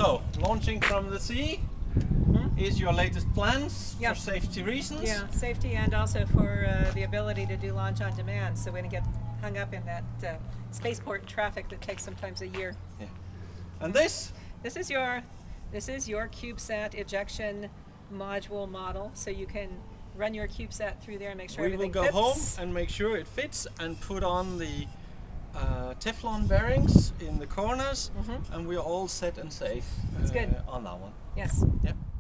So, launching from the sea is your latest plans for safety reasons? Yeah, safety and also for the ability to do launch on demand, so we don't get hung up in that spaceport traffic that takes sometimes a year. Yeah. And this? This is your CubeSat ejection module model, so you can run your CubeSat through there and make sure everything fits. We will go home and make sure it fits and put on the Teflon bearings in the corners, and we're all set and safe good. on that one. Yes. Yep.